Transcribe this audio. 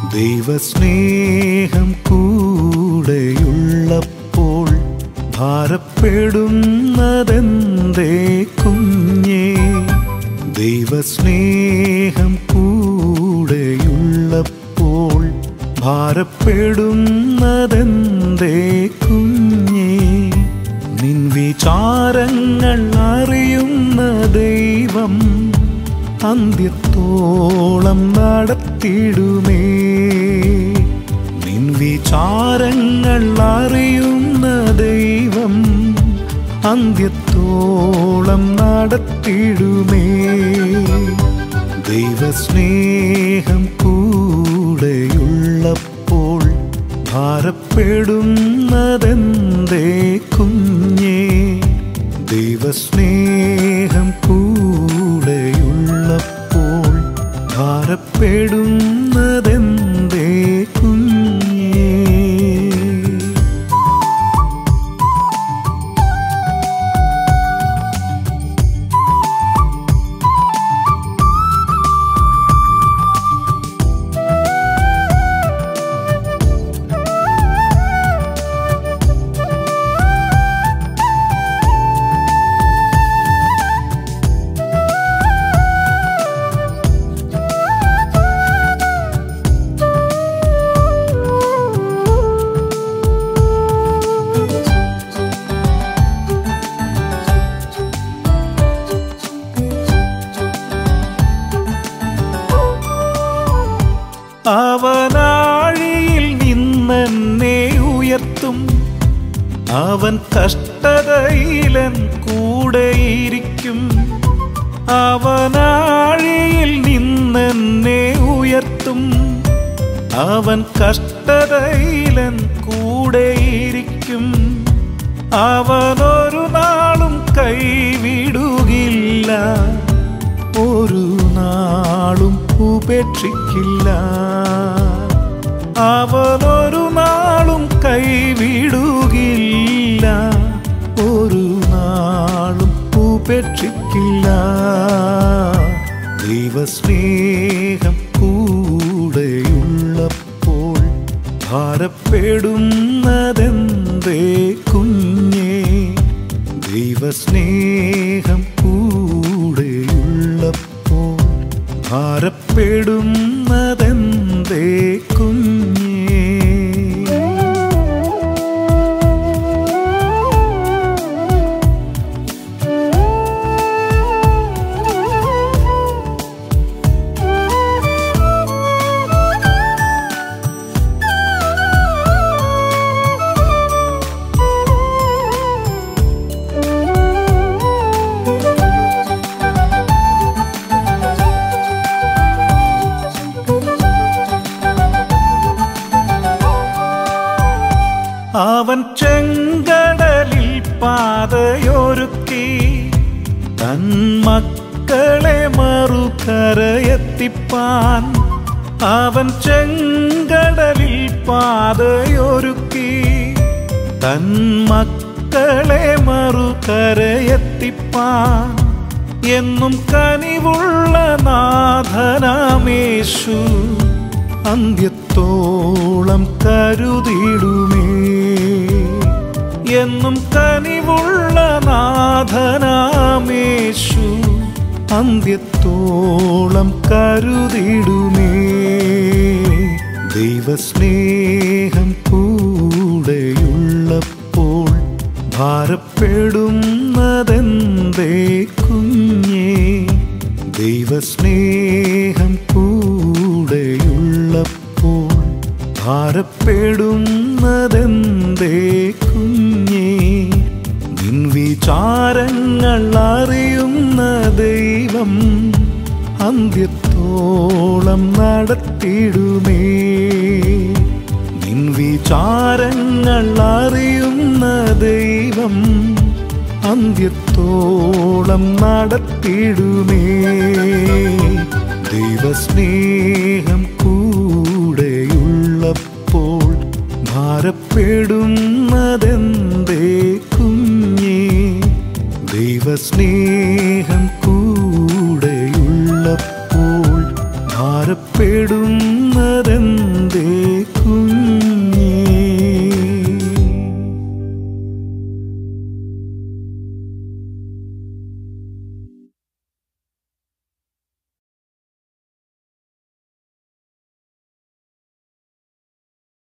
ദൈവസ്നേഹം കൂടെയുള്ളപ്പോൾ ഭാരപ്പെടുന്നതെന്തേ കുഞ്ഞേ? ദൈവസ്നേഹം കൂടെയുള്ളപ്പോൾ ഭാരപ്പെടുന്നതെന്തേ കുഞ്ഞേ? നിൻ വിചാരങ്ങൾ അറിയുന്ന ദൈവം അന്ത്യത്തോളം നടത്തിടുമേ. നിൻ വിചാരങ്ങൾ അറിയുന്ന ദൈവം അന്ത്യത്തോളം നടത്തിടുമേ. ദൈവസ്നേഹം കൂടെയുള്ളപ്പോൾ ഭാരപ്പെടുന്നതെന്തേ കുഞ്ഞേ? ദൈവസ്നേഹം കൂടെയുള്ളപ്പോൾ ഭാരപ്പെടുന്നതെന്തേ കുഞ്ഞേ? അവനാഴിയിൽ നിന്നെന്നെ ഉയർത്തും, അവൻ കഷ്ടതയിലൻ കൂടെയിരിക്കും. അവനാഴിയിൽ നിന്നെന്നെ ഉയർത്തും, അവൻ കഷ്ടതയിലൻ കൂടെയിരിക്കും. അവനൊരു നാളും കൈവിടുകില്ല, ഒരു നാളും ഉപേക്ഷിക്കില്ല. അവനൊരു നാളും കൈവിടുകില്ല, ഒരു നാളും ഉപേക്ഷിക്കില്ല. ദൈവസ്നേഹം കൂടെയുള്ളപ്പോൾ ഭാരപ്പെടുന്നതെന്തേ കുഞ്ഞേ? ദൈവസ്നേഹം കൂടെയുള്ളപ്പോൾ ഭാരപ്പെടുന്നതെന്തേ കുഞ്ഞേ? അവൻ ചെങ്കടലിൽ പാതയൊരുക്കി, തൻ മക്കളെ മറുകരയെത്തിപ്പാൻ. അവൻ ചെങ്കടലിൽ പാതയൊരുക്കി, തൻ മക്കളെ മറുകരയെത്തിപ്പാൻ. എന്നും കനിവുള്ള നാഥനാമേശു അന്ത്യത്തോളം കരുതിടുമേ. എന്നും കനിവുള്ള നാഥനാമേശു അന്ത്യത്തോളം കരുതിടുമേ. ദൈവസ്നേഹം കൂടെയുള്ളപ്പോൾ ഭാരപ്പെടുന്നതെന്തേ കുഞ്ഞേ? ദൈവസ്നേഹം കൂടെയുള്ളപ്പോൾ ഭാരപ്പെടുന്നതെന്തേ കുഞ്ഞേ? നിൻ വിചാരങ്ങൾ അറിയുന്ന ദൈവം അന്ത്യത്തോളം നടത്തിടുമേ. നിൻ വിചാരങ്ങൾ അറിയുന്ന ദൈവം അന്ത്യത്തോളം നടത്തിടുമേ. ദൈവസ്നേഹം കൂടെയുള്ളപ്പോൾ ഭാരപ്പെടുന്നതെന്തേ കുഞ്ഞേ? ദൈവസ്നേഹം കൂടെയുള്ളപ്പോൾ ഭാരപ്പെടുന്നതെന്തേ കുഞ്ഞേ.